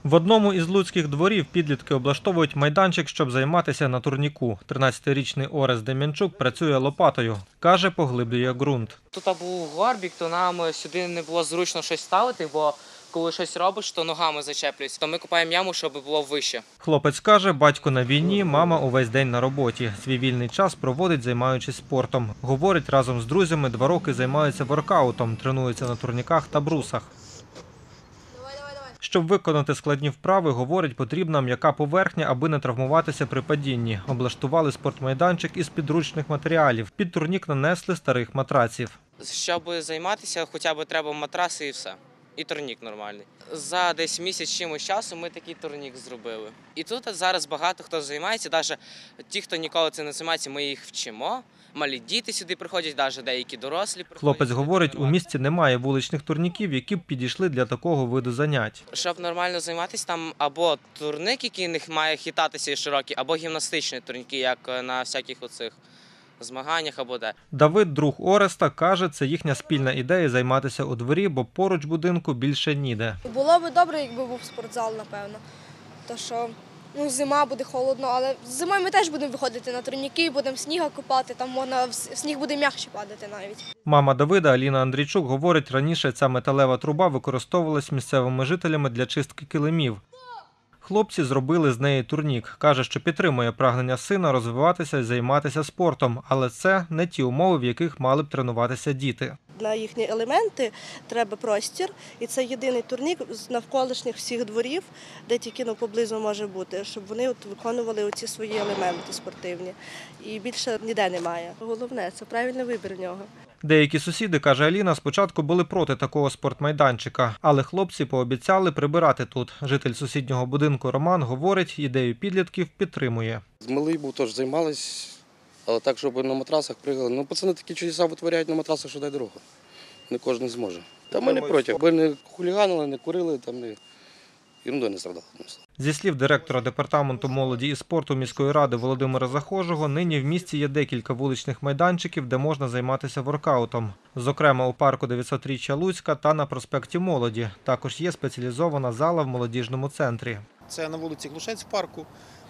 В одному із луцьких дворів підлітки облаштовують майданчик, щоб займатися на турніку. 13-річний Орест Дем'янчук працює лопатою. Каже, поглиблює ґрунт. Тут був горбік, то нам сюди не було зручно щось ставити, бо коли щось робиш, то ногами зачеплюєш. То ми копаємо яму, щоб було вище. Хлопець каже, батько на війні, мама увесь день на роботі. Свій вільний час проводить, займаючись спортом. Говорить, разом з друзями 2 роки займаються воркаутом, тренуються на турніках та брусах. Щоб виконати складні вправи, говорить, потрібна м'яка поверхня, аби не травмуватися при падінні. Облаштували спортмайданчик із підручних матеріалів. Під турнік нанесли старих матраців. Щоб займатися, хоча б треба матраси і все. І турнік нормальний. За десь місяць чимось часу ми такий турнік зробили. І тут зараз багато хто займається, навіть ті, хто ніколи цим не займається, ми їх вчимо. Малі діти сюди приходять, навіть деякі дорослі приходять. Хлопець говорить, у місті немає вуличних турніків, які б підійшли для такого виду занять. Щоб нормально займатися, там або турник, який не має хитатися і широкий, або гімнастичні турніки, як на всяких оцих змаганнях або де. Давид, друг Ореста, каже, це їхня спільна ідея займатися у дворі, бо поруч будинку більше ніде. Було б добре, якби був спортзал, напевно. То що зима буде холодно, але зимою ми теж будемо виходити на турніки, будемо сніга копати, там можна сніг буде м'якше падати навіть. Мама Давида, Аліна Андрійчук, говорить, раніше ця металева труба використовувалась місцевими жителями для чистки килимів. Хлопці зробили з неї турнік. Каже, що підтримує прагнення сина розвиватися і займатися спортом. Але це не ті умови, в яких мали б тренуватися діти. На їхні елементи треба простір, і це єдиний турнік з навколишніх всіх дворів, де тільки поблизу може бути, щоб вони виконували оці свої елементи спортивні. І більше ніде немає. Головне – це правильний вибір в нього. Деякі сусіди, каже Аліна, спочатку були проти такого спортмайданчика, але хлопці пообіцяли прибирати тут. Житель сусіднього будинку Роман говорить, ідею підлітків підтримує. Малий був, теж займались, але так, щоб на матрасах пригали. Ну, пацани такі чудеса витворяють на матрасах, що дай дорогу. Не кожен зможе. Та ми не проти. Аби не хуліганили, не курили, там не ерундою не страдали. Зі слів директора департаменту молоді і спорту міської ради Володимира Захожого, нині в місті є декілька вуличних майданчиків, де можна займатися воркаутом. Зокрема, у парку 900-річчя Луцька та на проспекті Молоді. Також є спеціалізована зала в молодіжному центрі. Це на вулиці Глушець в парку.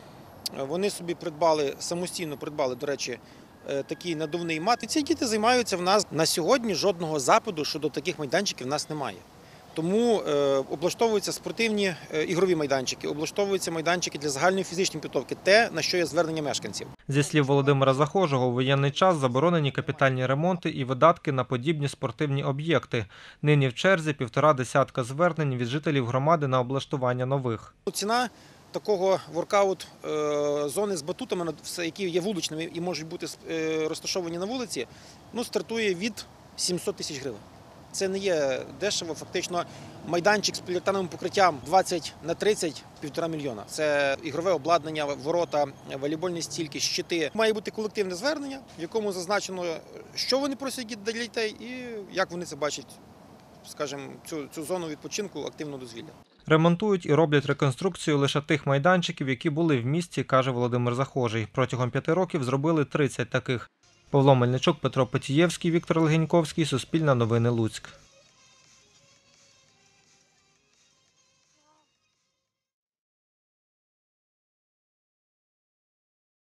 Вони собі самостійно придбали, до речі, такий надувний мат. І ці діти займаються в нас. На сьогодні жодного запиту щодо таких майданчиків в нас немає. Тому облаштовуються спортивні ігрові майданчики, облаштовуються майданчики для загальної фізичної підготовки, те, на що є звернення мешканців. Зі слів Володимира Захожого, у воєнний час заборонені капітальні ремонти і видатки на подібні спортивні об'єкти. Нині в черзі 1,5 десятка звернень від жителів громади на облаштування нових. Ціна такого воркаут-зони з батутами, які є вуличними і можуть бути розташовані на вулиці, стартує від 700 тисяч гривень. Це не є дешево, фактично майданчик з поліуретановим покриттям 20 на 30 – 1,5 мільйона. Це ігрове обладнання, ворота, волейбольні стільки, щити. Має бути колективне звернення, в якому зазначено, що вони просять для дітей і як вони це бачать, скажімо, цю зону відпочинку, активного дозвілля. Ремонтують і роблять реконструкцію лише тих майданчиків, які були в місті, каже Володимир Захожий. Протягом 5 років зробили 30 таких. Павло Мельничук, Петро Потієвський, Віктор Легеньковський, Суспільне новини Луцьк.